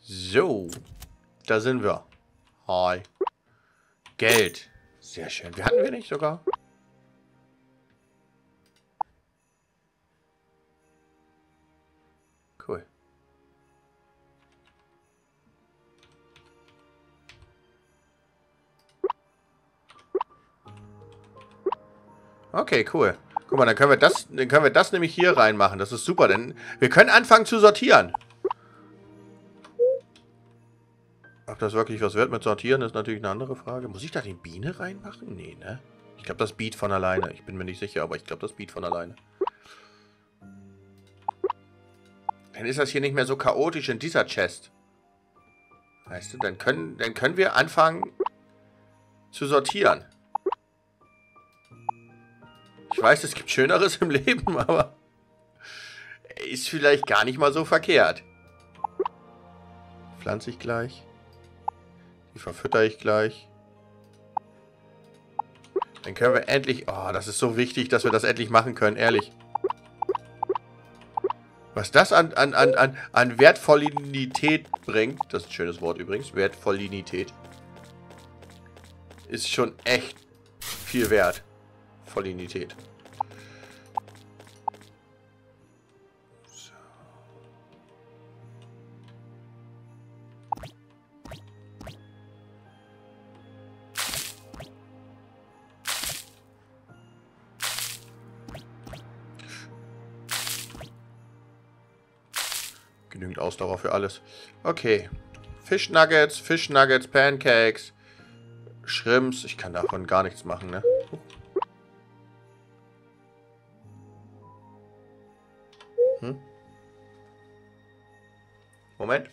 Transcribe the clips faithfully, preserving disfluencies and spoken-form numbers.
So, da sind wir. Hi. Geld. Sehr schön. Wir hatten wir nicht sogar? Cool. Okay, cool. Guck mal, dann können wir das, dann können wir das nämlich hier reinmachen. Das ist super, denn wir können anfangen zu sortieren. Ob das wirklich was wird mit Sortieren, ist natürlich eine andere Frage. Muss ich da die Biene reinmachen? Nee, ne? Ich glaube, das beat von alleine. Ich bin mir nicht sicher, aber ich glaube, das beat von alleine. Dann ist das hier nicht mehr so chaotisch in dieser Chest. Weißt du, dann können, dann können wir anfangen zu sortieren. Ich weiß, es gibt Schöneres im Leben, aber ist vielleicht gar nicht mal so verkehrt. Pflanze ich gleich. Die verfütter ich gleich. Dann können wir endlich... Oh, das ist so wichtig, dass wir das endlich machen können, ehrlich. Was das an, an, an, an, an Wertvollinität bringt, das ist ein schönes Wort übrigens, Wertvollinität, ist schon echt viel wert. Vollinität. So. Genügend Ausdauer für alles. Okay. Fischnuggets, Fischnuggets, Pancakes, Shrimps. Ich kann davon gar nichts machen, ne? Hm? Moment.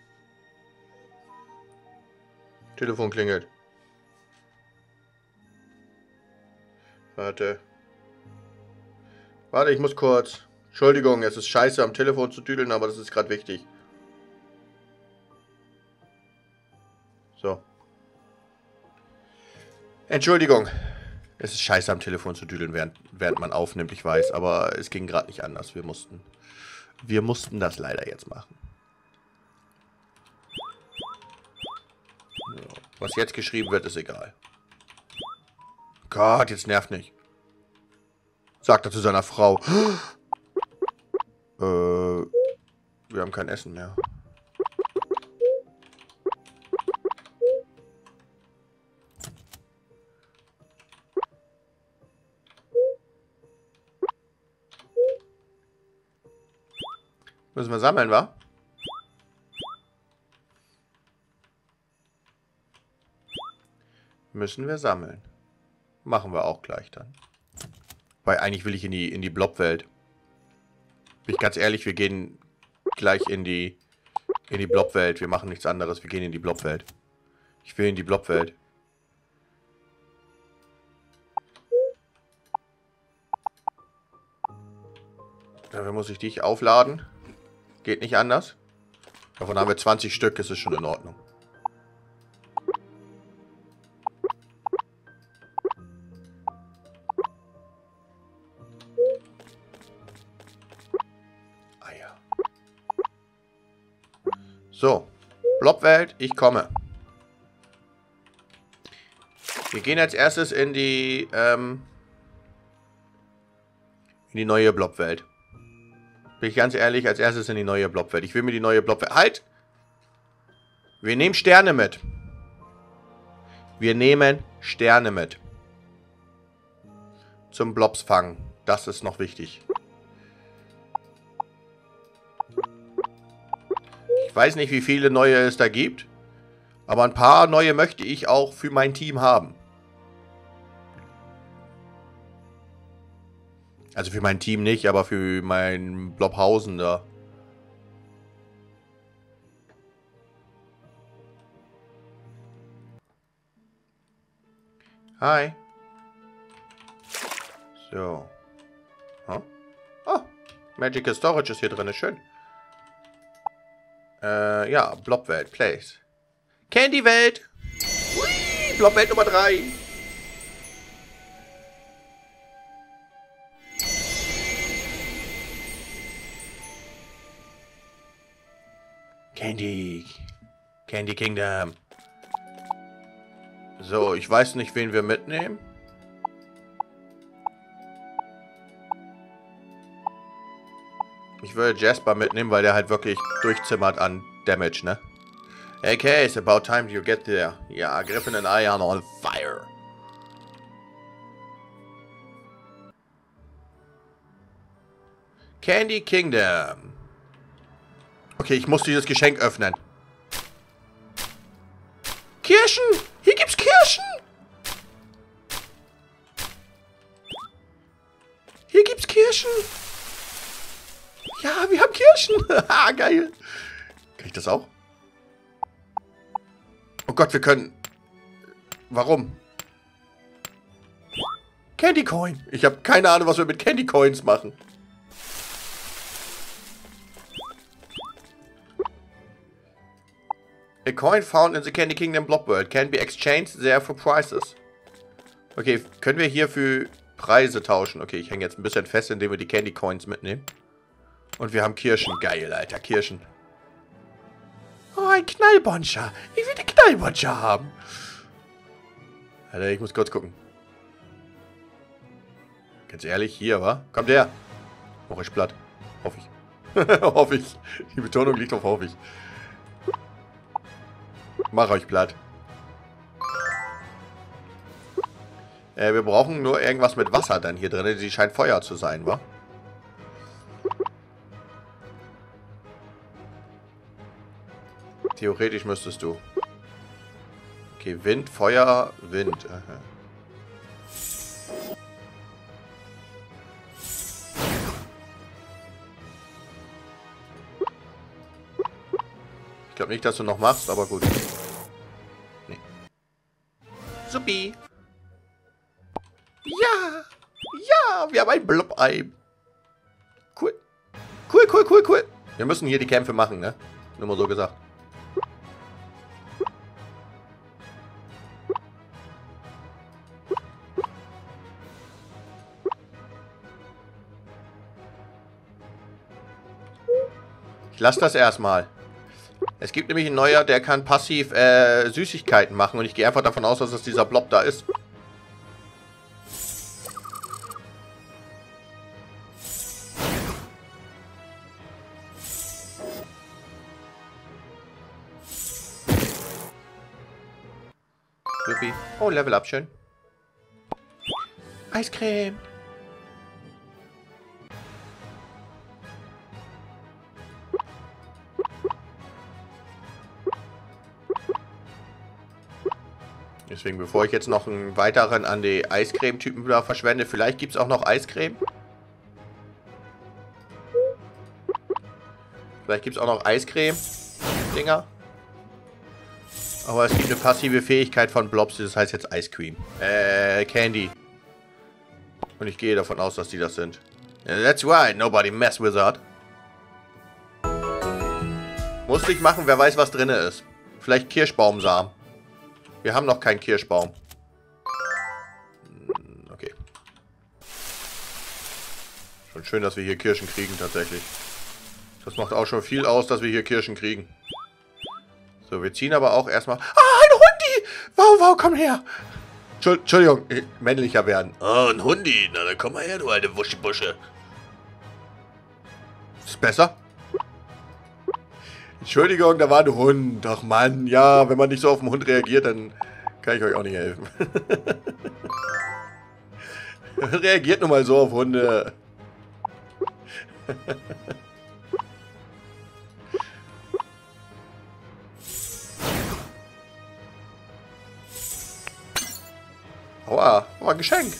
Telefon klingelt. Warte. Warte, ich muss kurz. Entschuldigung, es ist scheiße am Telefon zu düdeln, aber das ist gerade wichtig. So. Entschuldigung. Es ist scheiße am Telefon zu düdeln, während, während man aufnimmt, ich weiß, aber es ging gerade nicht anders. Wir mussten, wir mussten das leider jetzt machen. So. Was jetzt geschrieben wird, ist egal. Gott, jetzt nervt nicht. Sagt er zu seiner Frau. äh, wir haben kein Essen mehr. Müssen wir sammeln, wa? Müssen wir sammeln. Machen wir auch gleich dann. Weil eigentlich will ich in die, in die Blobwelt. Bin ich ganz ehrlich, wir gehen gleich in die, in die Blobwelt. Wir machen nichts anderes. Wir gehen in die Blobwelt. Ich will in die Blobwelt. Dafür muss ich dich aufladen. Geht nicht anders. Davon haben wir zwanzig Stück, ist es schon in Ordnung. Ah ja. So. Blobwelt, ich komme. Wir gehen als erstes in die, ähm, in die neue Blobwelt. Bin ich ganz ehrlich, als erstes in die neue Blobwelt. Ich will mir die neue Blobwelt... Halt! Wir nehmen Sterne mit. Wir nehmen Sterne mit. Zum Blobs fangen. Das ist noch wichtig. Ich weiß nicht, wie viele neue es da gibt. Aber ein paar neue möchte ich auch für mein Team haben. Also für mein Team nicht, aber für mein Blobhausen da. Hi. So. Huh? Oh, Magical Storage ist hier drin, schön. Äh, ja, Blobwelt, Place. Candywelt. Blobwelt Nummer drei. Candy. Candy Kingdom. So, ich weiß nicht, wen wir mitnehmen. Ich würde Jasper mitnehmen, weil der halt wirklich durchzimmert an Damage, ne? Okay, it's about time you get there. Ja, Griffin and I are on fire. Candy Kingdom. Okay, ich muss dieses Geschenk öffnen. Kirschen! Hier gibt's Kirschen! Hier gibt's Kirschen! Ja, wir haben Kirschen! Haha, geil! Kann ich das auch? Oh Gott, wir können... Warum? Candy Coin! Ich habe keine Ahnung, was wir mit Candy Coins machen. A coin found in the Candy Kingdom Blob World can be exchanged there for prices. Okay, können wir hier für Preise tauschen? Okay, ich hänge jetzt ein bisschen fest, indem wir die Candy Coins mitnehmen. Und wir haben Kirschen. Geil, Alter, Kirschen. Oh, ein Knallbonscher. Ich will den Knallbonscher haben. Alter, ich muss kurz gucken. Ganz ehrlich, hier, wa? Kommt her. Oh, ich platt. Hoffe ich. Hoffe ich. Die Betonung liegt auf hoffe ich. Mach euch platt. Äh, wir brauchen nur irgendwas mit Wasser dann hier drin. Die scheint Feuer zu sein, wa? Theoretisch müsstest du. Okay, Wind, Feuer, Wind. Aha. Ich glaube nicht, dass du noch machst, aber gut. Nee. Supi. Ja. Ja, wir haben ein Blob-Ei. Cool. Cool, cool, cool, cool. Wir müssen hier die Kämpfe machen, ne? Nur mal so gesagt. Ich lasse das erstmal. Es gibt nämlich einen Neuer, der kann passiv äh, Süßigkeiten machen und ich gehe einfach davon aus, dass es dieser Blob da ist. Supi. Oh, Level Up, schön. Eiscreme. Deswegen, bevor ich jetzt noch einen weiteren an die Eiscreme-Typen da verschwende, vielleicht gibt es auch noch Eiscreme. Vielleicht gibt es auch noch Eiscreme-Dinger. Aber es gibt eine passive Fähigkeit von Blobs, das heißt jetzt Ice Cream. Äh, Candy. Und ich gehe davon aus, dass die das sind. That's right, nobody mess with that. Musste ich machen, wer weiß, was drin ist. Vielleicht Kirschbaumsamen. Wir haben noch keinen Kirschbaum. Okay. Schon schön, dass wir hier Kirschen kriegen, tatsächlich. Das macht auch schon viel aus, dass wir hier Kirschen kriegen. So, wir ziehen aber auch erstmal... Ah, ein Hundi! Wow, wow, komm her! Entschuldigung, männlicher werden. Oh, ein Hundi. Na, dann komm mal her, du alte Wuschibusche. Ist besser? Entschuldigung, da war ein Hund. Ach Mann, ja, wenn man nicht so auf den Hund reagiert, dann kann ich euch auch nicht helfen. Reagiert nun mal so auf Hunde. Aua, oh, ein Geschenk.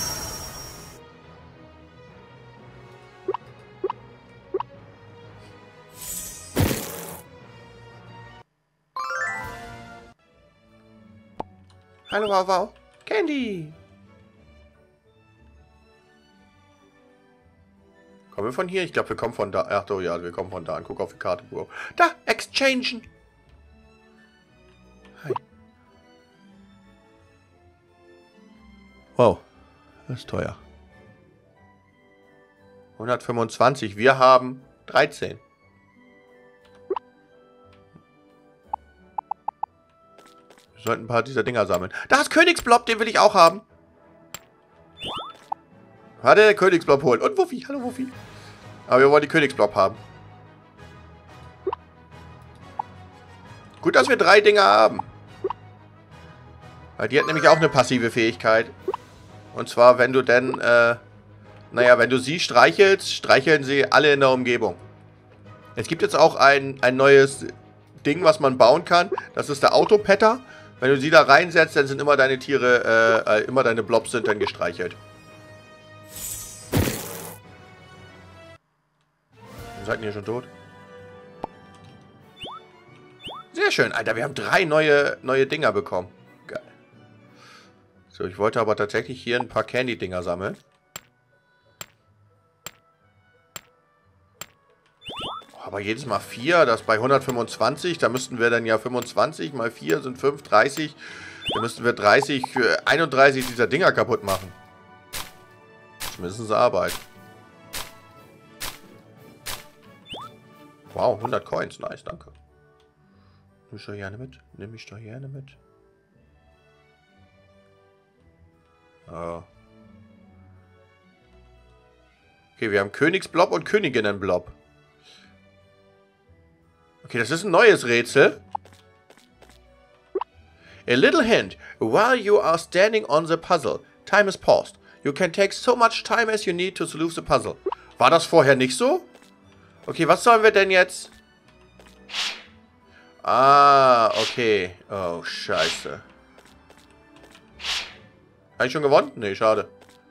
Hallo, wow, wow. Candy. Kommen wir von hier? Ich glaube, wir kommen von da. Ach so, ja, wir kommen von da. Guck auf die Karte, Bro. Da, exchangen. Hi. Wow, das ist teuer. hundertfünfundzwanzig, wir haben dreizehn. sollten ein paar dieser Dinger sammeln. Da ist Königsblob, den will ich auch haben. Warte, Königsblob holen. Und Wuffi, hallo Wuffi. Aber wir wollen die Königsblob haben. Gut, dass wir drei Dinger haben. Weil die hat nämlich auch eine passive Fähigkeit. Und zwar, wenn du denn, äh, naja, wenn du sie streichelst, streicheln sie alle in der Umgebung. Es gibt jetzt auch ein, ein neues Ding, was man bauen kann. Das ist der Autopetter. Wenn du sie da reinsetzt, dann sind immer deine Tiere, äh, immer deine Blobs sind dann gestreichelt. Seid ihr schon tot? Sehr schön, Alter. Wir haben drei neue, neue Dinger bekommen. Geil. So, ich wollte aber tatsächlich hier ein paar Candy-Dinger sammeln. Aber jedes Mal vier, das bei hundertfünfundzwanzig. Da müssten wir dann ja fünfundzwanzig mal vier sind fünf, dreißig. Da müssten wir dreißig für einunddreißig dieser Dinger kaputt machen. Zumindest Arbeit. Wow, hundert Coins. Nice, danke. Nimm ich doch gerne mit. Nimm ich doch gerne mit. Oh. Okay, wir haben Königsblob und Königinnenblob. Okay, das ist ein neues Rätsel. A little hint. While you are standing on the puzzle, time is paused. You can take so much time as you need to solve the puzzle. War das vorher nicht so? Okay, was sollen wir denn jetzt? Ah, okay. Oh, scheiße. Habe ich schon gewonnen? Nee, schade.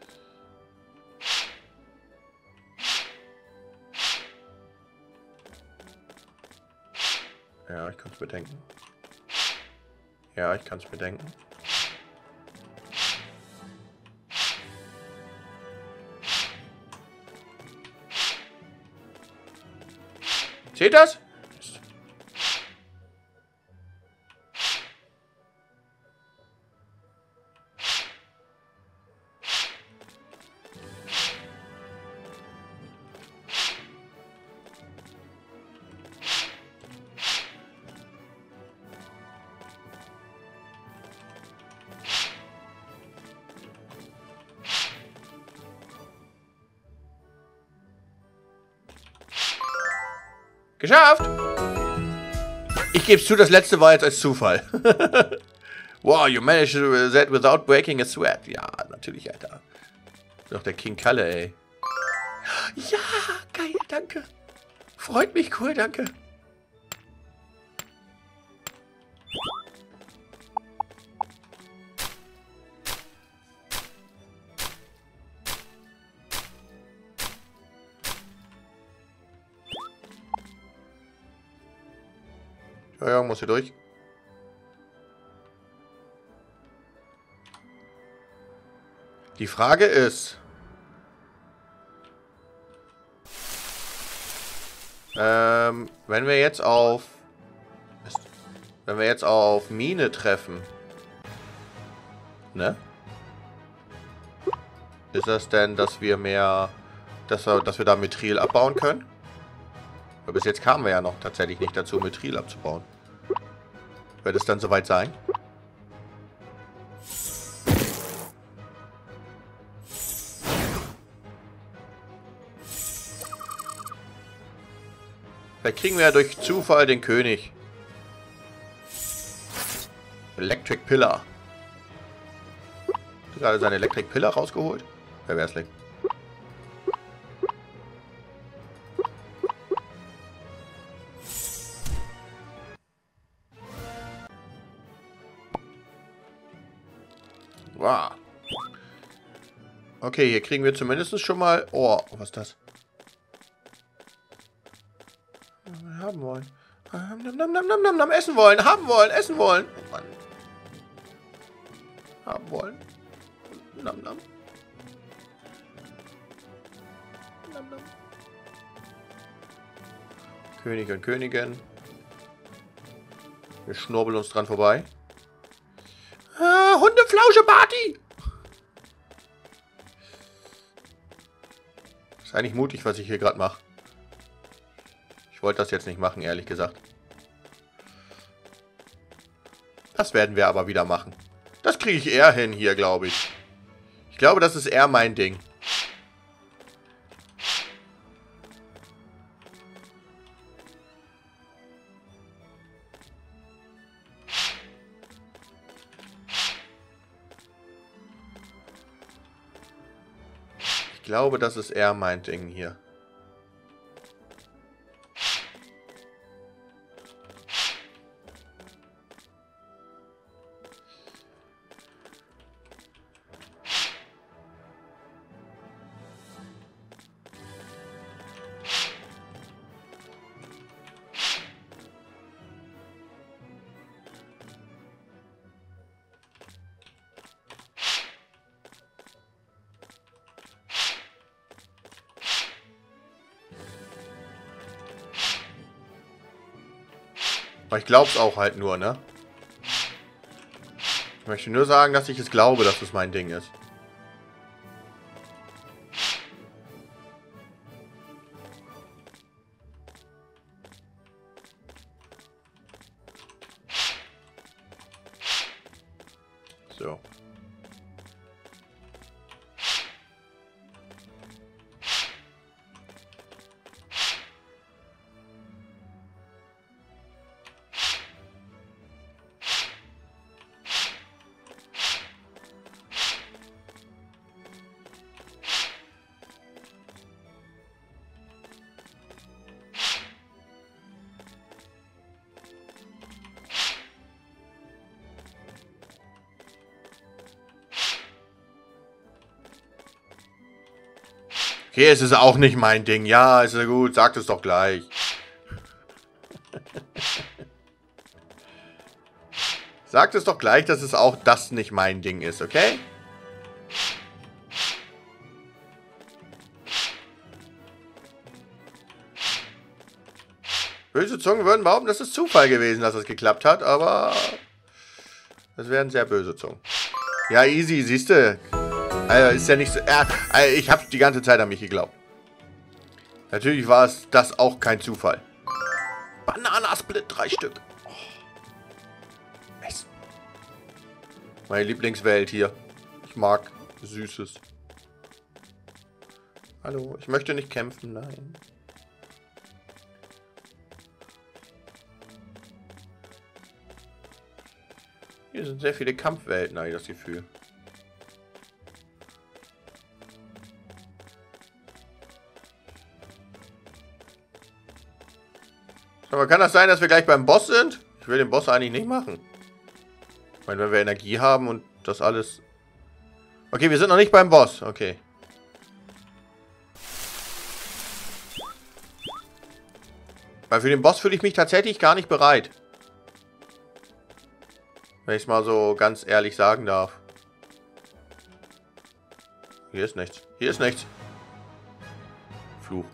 Ja, ich kann es bedenken. Ja, ich kann es bedenken. Seht das? Geschafft! Ich gebe es zu, das letzte war jetzt als Zufall. Wow, you managed that without breaking a sweat. Ja, natürlich, Alter. Doch der King Kalle, ey. Ja, geil, danke. Freut mich, cool, danke. Ja, ja, muss hier durch. Die Frage ist, ähm, wenn wir jetzt auf, wenn wir jetzt auf Mine treffen, ne? Ist das denn, dass wir mehr, dass wir, dass wir da Mithril abbauen können? Weil bis jetzt kamen wir ja noch tatsächlich nicht dazu, Mithril abzubauen. Wird es dann soweit sein? Vielleicht kriegen wir ja durch Zufall den König. Electric Pillar. Hat gerade seine Electric Pillar rausgeholt? Perversling. Wow. Okay, hier kriegen wir zumindest schon mal... Oh, was ist das? Haben wollen. Nam, nam, nam, nam, nam, nam, essen wollen, haben wollen, essen wollen. Oh Mann. Haben wollen. Nam, nam. Nam, nam. König und Königin. Wir schnurbeln uns dran vorbei. Ah, Hundeflausche-Party! Ist eigentlich mutig, was ich hier gerade mache. Ich wollte das jetzt nicht machen, ehrlich gesagt. Das werden wir aber wieder machen. Das kriege ich eher hin hier, glaube ich. Ich glaube, das ist eher mein Ding. Ich glaube, das ist eher mein Ding hier. Aber ich glaube es auch halt nur, ne? Ich möchte nur sagen, dass ich es glaube, dass es mein Ding ist. So. Okay, es ist auch nicht mein Ding. Ja, ist ja gut. Sagt es doch gleich. Sagt es doch gleich, dass es auch das nicht mein Ding ist, okay? Böse Zungen würden behaupten, das ist Zufall gewesen, dass es geklappt hat, aber das wären sehr böse Zungen. Ja, easy, siehst du. Also, ist ja nicht so... Äh, ich habe die ganze Zeit an mich geglaubt. Natürlich war es das auch kein Zufall. Bananasplit, drei Stück. Oh. Essen. Meine Lieblingswelt hier. Ich mag Süßes. Hallo, ich möchte nicht kämpfen, nein. Hier sind sehr viele Kampfwelten, habe ich das Gefühl. Aber kann das sein, dass wir gleich beim Boss sind? Ich will den Boss eigentlich nicht machen. Ich meine, wenn wir Energie haben und das alles... Okay, wir sind noch nicht beim Boss. Okay. Weil für den Boss fühle ich mich tatsächlich gar nicht bereit. Wenn ich es mal so ganz ehrlich sagen darf. Hier ist nichts. Hier ist nichts. Fluch.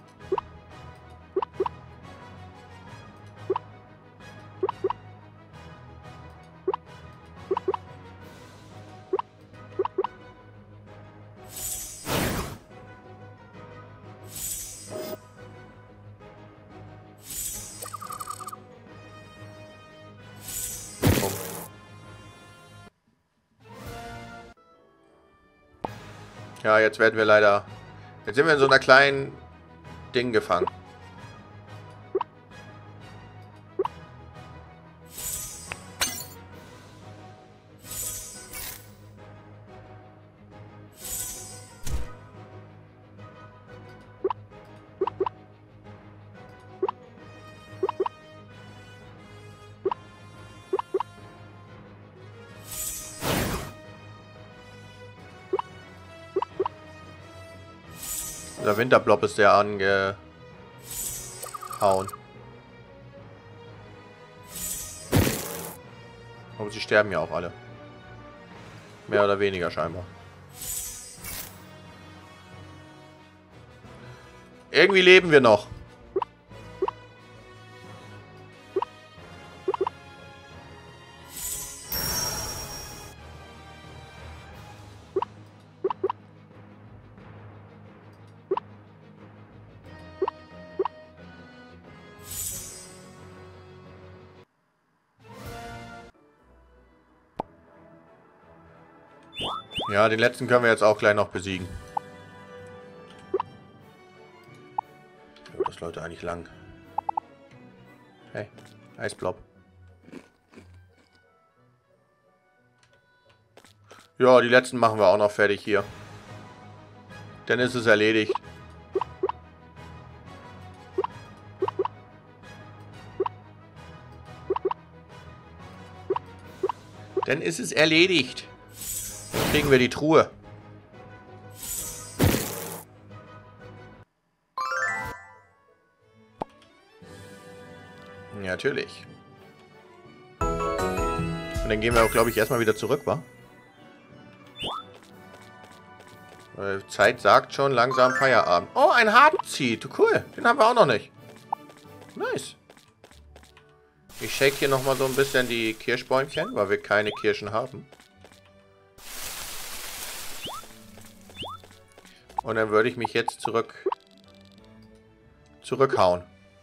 Ja, jetzt werden wir leider... Jetzt sind wir in so einer kleinen Ding gefangen. Der Winterblob ist der angehauen. Aber sie sterben ja auch alle. Mehr oder weniger scheinbar. Irgendwie leben wir noch. Ja, den letzten können wir jetzt auch gleich noch besiegen. Wo das Leute eigentlich lang? Hey, Eisblob. Ja, die letzten machen wir auch noch fertig hier. Dann ist es erledigt. Dann ist es erledigt. Dann kriegen wir die Truhe. Ja, natürlich. Und dann gehen wir auch, glaube ich, erstmal wieder zurück, wa? Äh, Zeit sagt schon langsam Feierabend. Oh, ein Hardseed. Cool. Den haben wir auch noch nicht. Nice. Ich shake hier nochmal so ein bisschen die Kirschbäumchen, weil wir keine Kirschen haben. Und dann würde ich mich jetzt zurück... zurückhauen.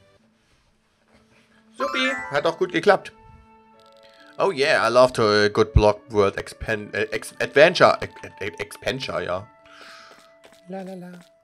Supi, hat auch gut geklappt. Oh yeah, I love to uh, good block world expand, uh, ex adventure. Ex Expansion, ja. La la la.